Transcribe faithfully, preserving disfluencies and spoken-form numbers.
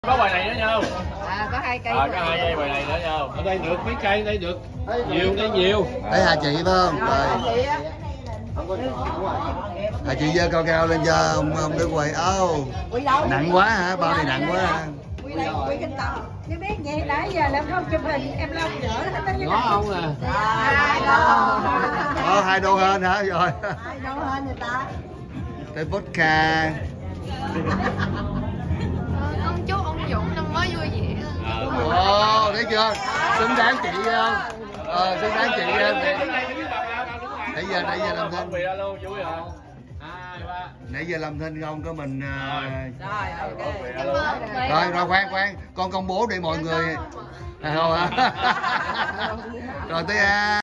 Có bài này nữa nhau. À, có hai cây. À, có hai dây bài này nữa nhau. Ở đây được mấy cây, đây được nhiều, đây nhiều. Thấy Hà chị phải không? Rồi. Hà chị giơ cao cao lên cho ông ông để quay. Ô. Nặng quá hả? Bao này nặng quá hả? Chứ biết vậy nãy giờ làm không chụp hình em lâu dở hết tới Ngó không à? Hai đô. Ồ, hai đô hơn hả? Rồi. Hai đô hơn người ta. Tới vodka. Ông chú ông Dũng năm mới vui vẻ. Ồ, thấy chưa? Xứng đáng chị không? Ờ, xứng đáng chị không? Nãy giờ, nãy giờ làm thinh. Nãy giờ làm thinh không có mình. Rồi, rồi khoan khoan, con công bố để mọi người. Rồi tới A.